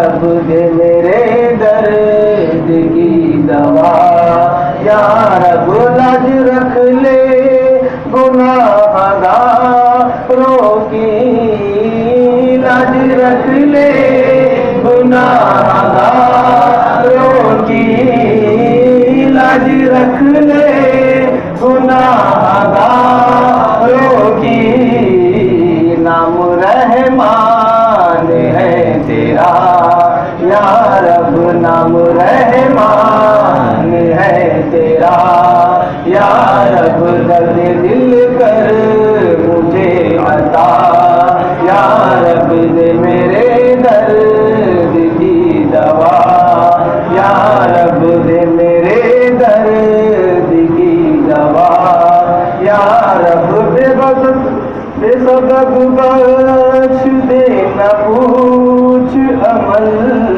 रब दे मेरे दर्द की दवा, या रब लाज रख ले गुनाहगारों की, लाज रख ले गुनाहगारों की, लाज रख ले गुनाहगारों की। नाम रहमान है तेरा या रब, नाम रहमान है तेरा या रब, दर्द दिल कर मुझे अता, या रब दे मेरे दर्द की दवा, या रब दे मेरे दर्द की दवा, या रब बेसबब बख्श दे न पूछ अमल,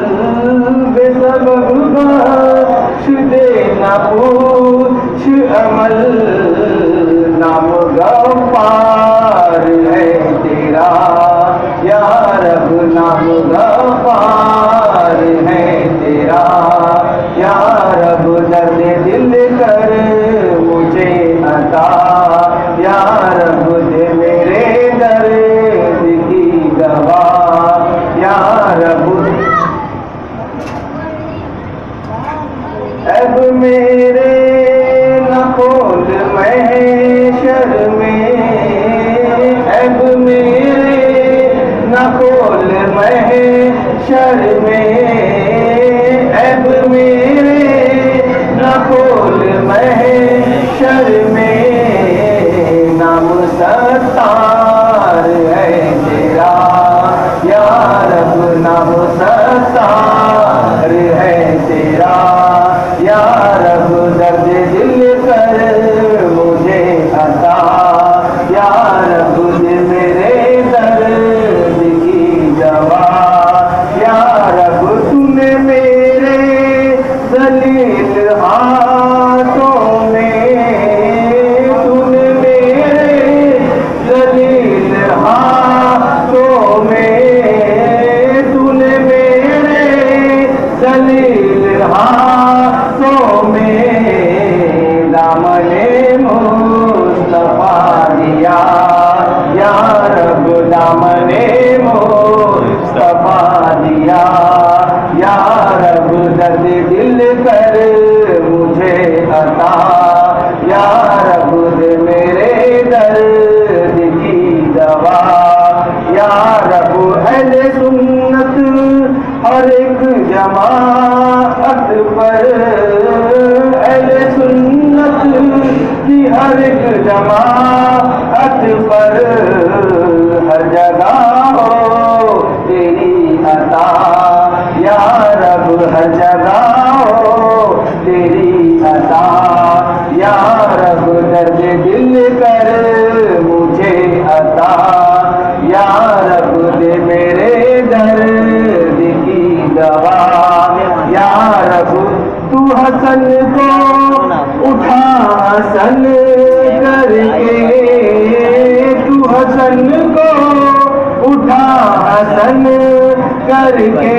बेसबब बख्श दे न पूछ अमल। नाम गफ्फार है तेरा या रब, नाम गफ्फार है तेरा या रब, दर्द दिल कर मुझे अता, या रब दे मेरे दर्द की दवा, या रब। अब मेरे न खोल महशर में, अब मेरे न खोल महशर में, अब मेरे न खोल महशर में। नाम सत्तार है तेरा या रब, नाम सत्तार है तेरा या रब, दर्द दिल कर मुझे अता, या रब दे मेरे दर्द की दवा, या रब तूने मेरे जलील हाथों में, तूने मेरे जलील हाथों में, तूने मेरे जलील हाथों में दामने मुस्तफा दिया, या रब दामने मुस्तफा दिया, या रब दर्द दिल कर मुझे अता, या रब दे मेरे दर्द की दवा, या रब अहले सुन्नत हर एक जमाअत पर, अहले सुन्नत की हर एक जमाअत पर, हर जगह हो तेरी अता, या रब हर जगह हो तेरी अता, या रब दर्द दिल कर मुझे अता, या रब दे मेरे दर्द की दवा, या रब तू हसन को उठा हसन करके, तू हसन को उठा हसन करके,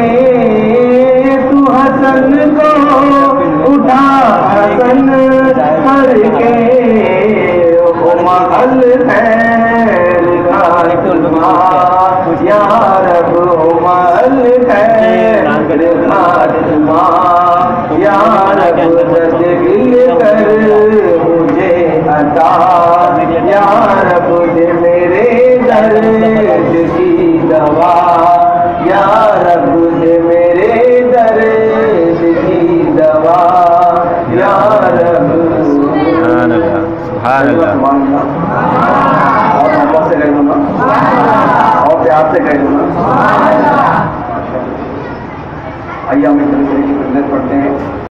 तू हसन को उठा हसन करके। महल खैर खातमा या रब, महल खैर खातमा या रब, दर्द दिल कर मुझे अता, या रब दे मेरे दर्द की दवा, या रब दे मेरे दर्द की दवा, या रब। सुभान अल्लाह, सुभान अल्लाह। और मोहब्बत से कह दूंगा और प्यार से कह दूंगा। आइए हम एक दूसरे की खिदमत पढ़ते हैं।